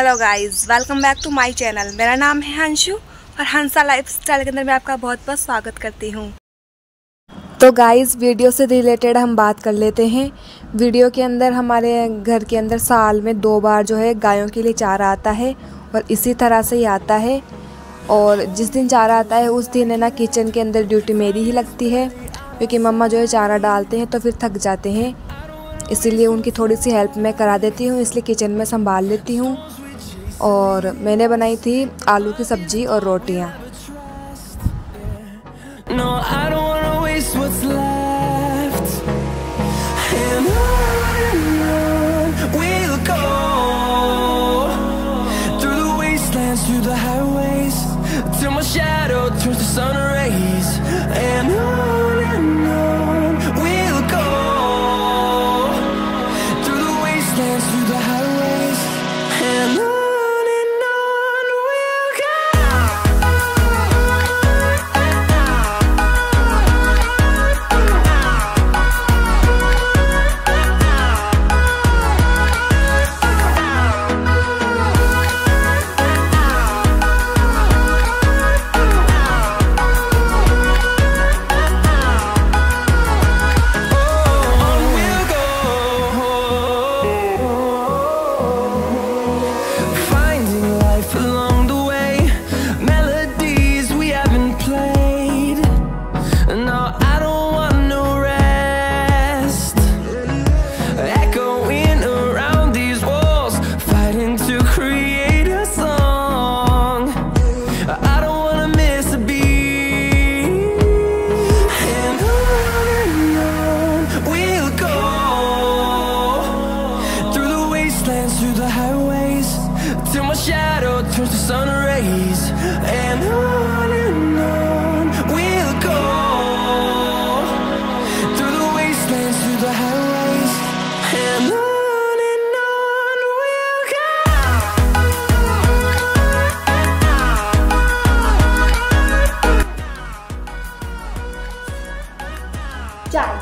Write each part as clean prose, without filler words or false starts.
Hello guys, welcome back to my channel. मेरा नाम है हंशु और हंसा लाइफस्टाइल के अंदर मैं आपका बहुत बहुत स्वागत करती हूँ। तो गाइस, वीडियो से रिलेटेड हम बात कर लेते हैं। वीडियो के अंदर हमारे घर के अंदर साल में 2 बार जो है गायों के लिए चारा आता है और इसी तरह से ही आता है। और जिस दिन चारा आता है उस दिन है ना, किचन के अंदर ड्यूटी मेरी ही लगती है, क्योंकि मम्मा जो है चारा डालते हैं तो फिर थक जाते हैं, इसीलिए उनकी थोड़ी सी हेल्प मैं करा देती हूँ, इसलिए किचन में संभाल लेती हूँ। और मैंने बनाई थी आलू की सब्जी और रोटियाँ। Till my shadow turns to sun rays, and on we'll go through the wastelands, through the highways, and on we'll go. चाय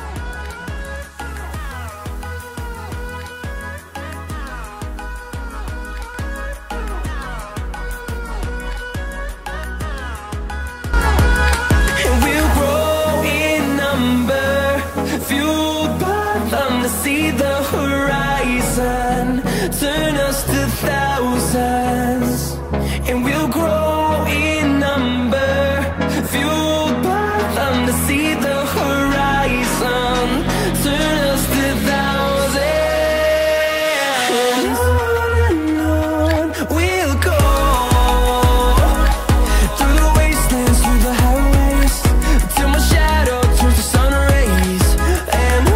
See the horizon, turn us to thousands, and we'll grow in number, fueled by them to see the horizon, turn us to thousands, and on we'll go through the wastelands, through the highways, till my shadow turns to sun rays, and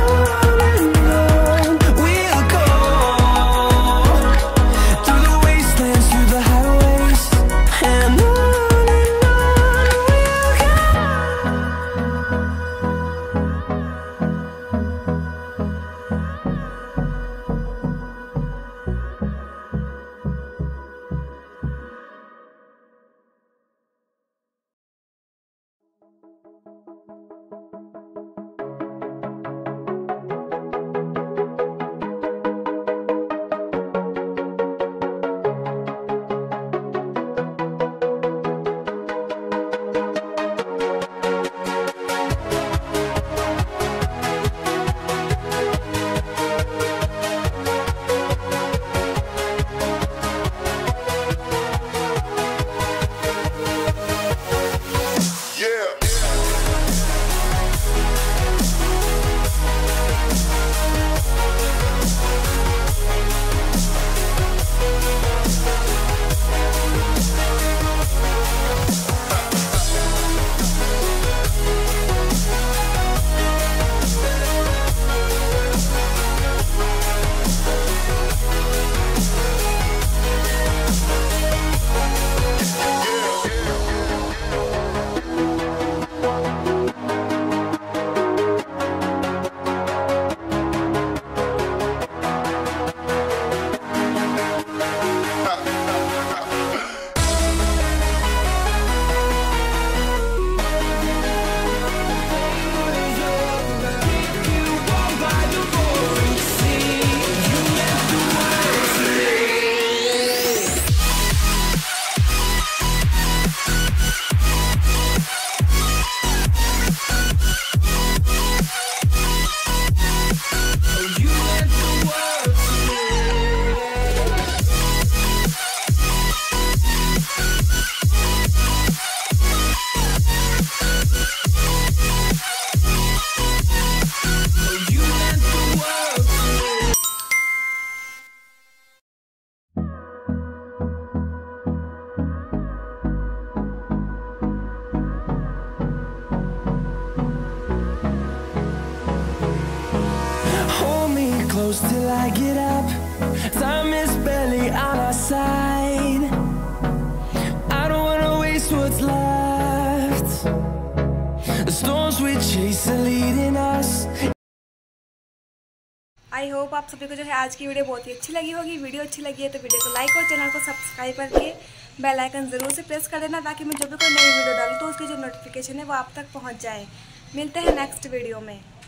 close till I get up. Time is barely on our side. I don't wanna waste what's left. The storms we chase are leading us. I hope आप सभी को जो है आज की video बहुत ही अच्छी लगी होगी। वीडियो अच्छी लगी है तो वीडियो को लाइक और चैनल को सब्सक्राइब करके बेल आइकन ज़रूर से प्रेस कर देना, ताकि मैं जो भी कोई नई वीडियो डालूँ तो उसकी जो नोटिफिकेशन है वो आप तक पहुंच जाए। मिलते हैं नेक्स्ट वीडियो में।